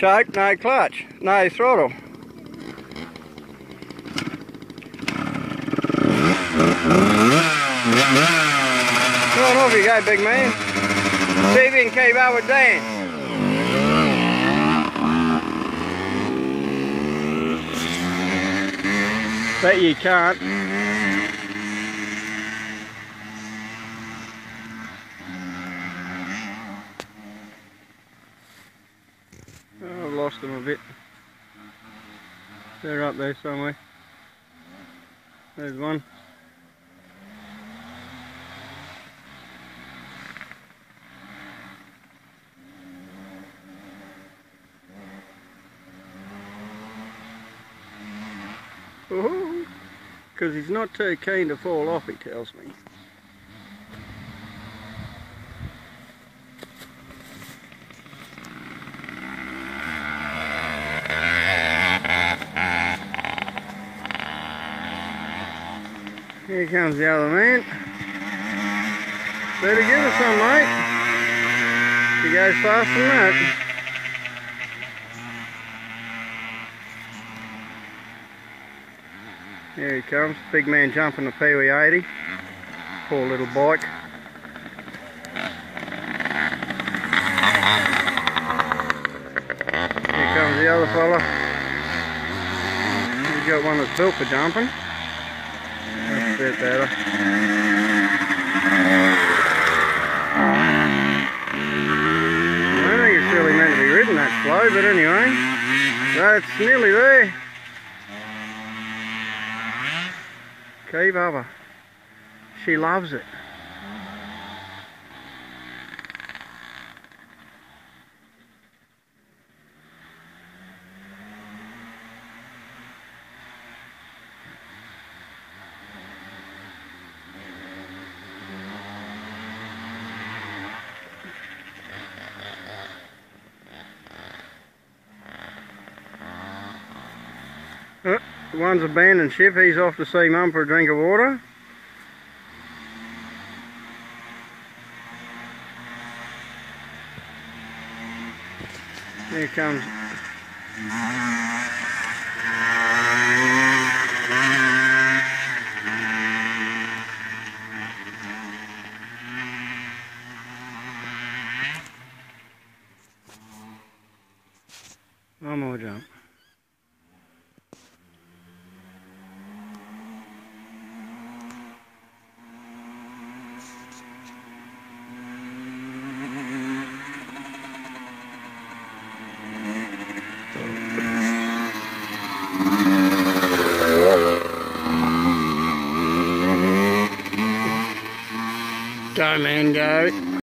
choke, no clutch, no throttle. Right, off you go, big man. See if you can keep up with Dan. Bet you can't. Oh, I've lost them a bit. They're up there somewhere. There's one. Because he's not too keen to fall off, he tells me. Here comes the other man. Better give us some, mate. He goes faster than that. Here he comes, big man jumping the Pee-wee 80. Poor little bike. Here comes the other fella. He's got one that's built for jumping. That's a bit better. I don't think it's really meant to be ridden that slow, but anyway, that's nearly there. Keep up. She loves it. One's abandoned ship, he's off to see Mum for a drink of water. Here comes one more jump. Go, man, go.